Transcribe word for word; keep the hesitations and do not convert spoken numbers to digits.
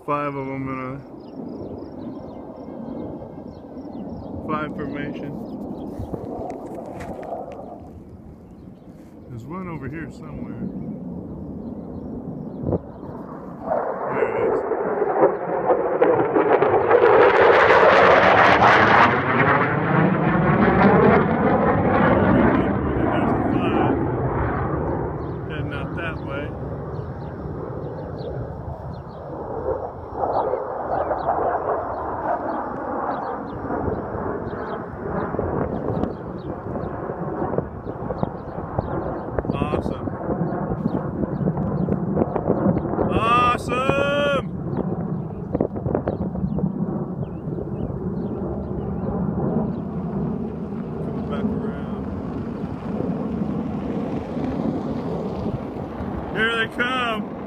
five of them in a five formation. There's one over here somewhere. There it is. Heading out that way. Awesome. Awesome! Coming back around. Here they come!